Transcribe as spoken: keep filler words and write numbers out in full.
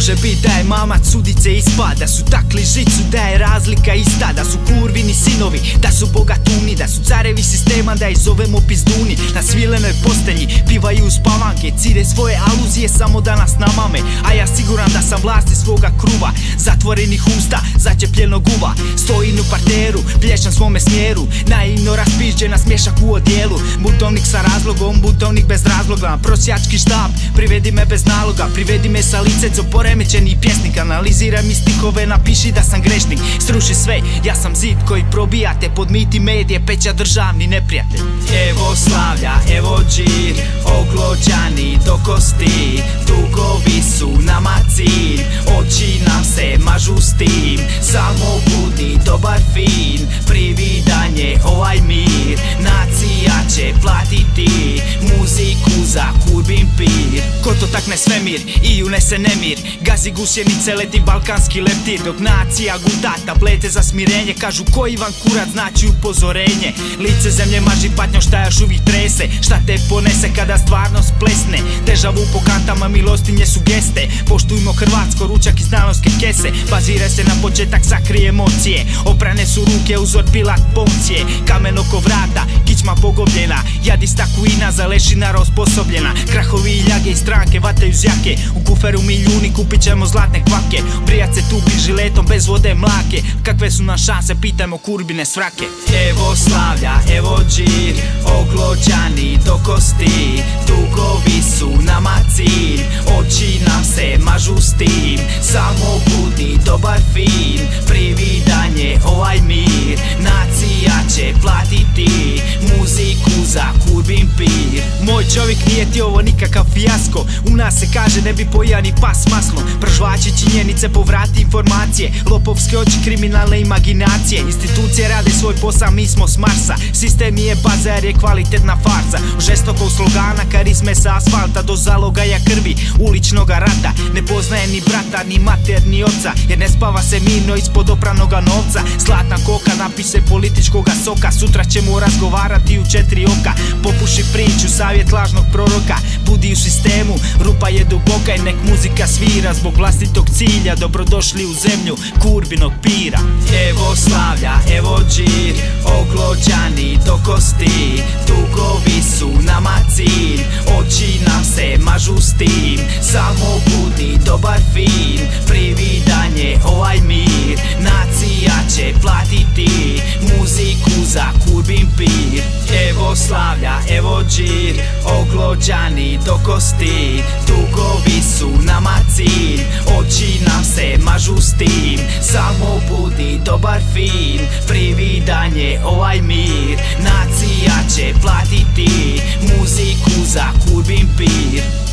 može bit da je mamac sudice ispad, da su takli žicu, da je razlika ista, da su kurvini sinovi, da su bogatuni, da su carevi sistema, da ih zovemo pizduni. Na svilenoj postelji pivaju spavanke, cire svoje aluzije samo da nas namame. A ja siguran da sam vlasti svoga kruva, zatvorenih usta, začepljenog uva. Stojim u parteru, plješćam svome smjeru, naivno raspižđena smješak u odijelu. Buntovnik sa razlogom, buntovnik bez razloga, prosjački štab, privedi me bez naloga, privedi me sa licecom poremećeni pjesnik. Analiziraj mi stihove, napiši da sam grešnik, sruši sve, ja sam zid koji probijate, podmiti medije, peća državni neprijatelj. Evo slavlja, evo džir, oglođani do kosti, dugovi su nama cilj, oči nam se mažu s tim, samo budi dobar fin, prividanje ovaj mir, nacija će platiti muziku za kurbin pir. Ko to takne svemir i unese nemir, gazi gusjenice, leti balkanski leptir, dok nacija guta tablete za smirenje, kažu ko Ivan Kurac znači upozorenje. Lice zemlje maži patnjom, šta još uvijek trese, šta te ponese kada stvarnost plesne, dežavu po kantama, milostinje su geste. Poštujmo hrvatsko, ručak iz danonske kese, baziraj se na početak, sakrije emocije, oprane su ruke, uzor Pilat Poncije, kamen oko vrata, kičma pogobljena, jadi stakuina za lešinara osposobljena, krahovi i ljage i stranke vataju zjake, u kuferu milijuni kupit ćemo zlatne kvake, brijat se tubi žiletom bez vode mlake, kakve su nam šanse, pitajmo kurbine svrake. Evo slavlja, evo džir, oglođani do kosti, dugovi su nama cilj, oči nam se mažu s tim, samo budi dobar fin, prividanje ovaj mir, nacija će platiti muziku za kurbin pir. Moj čovjek nije ti ovo nikakav fijasko, u nas se kaže ne bi pojao ni pas maslo, pržvači činjenice, povrati informacije, lopovske oči, kriminalne imaginacije, institucije rade svoj posao, mi smo s Marsa, sistem je baza jer je kvalitetna farsa, žestokog slogana, karizme sa asfalta do zalogaja krvi, uličnoga rata, ne poznaje ni brata, ni mater, ni oca, jer ne spava se mirno ispod opranoga novca, zlatna koka, napise političkoga soka, sutra ćemo razgovarati u četiri oka, popuši priču, savjet lažnog proroka, budi u sistemu, rupa je duboka i nek muzika svira, zbog vlastitog cilja, dobrodošli u zemlju kurbinog pira. Evo slavlja, evo džir, oglođani do kosti, dugovi su nama cilj, oči nam se mažu s tim, samo budi dobar fin, prividanje ovaj mir, nacija će platiti muziku za kurbin pir. Evo slavlja, evo džir, oglođani do kosti, dugovi su nama cilj, oči nam se mažu s tim, samo budi dobar fin, prividanje ovaj mir, nacija će platiti muziku za kurbin pir.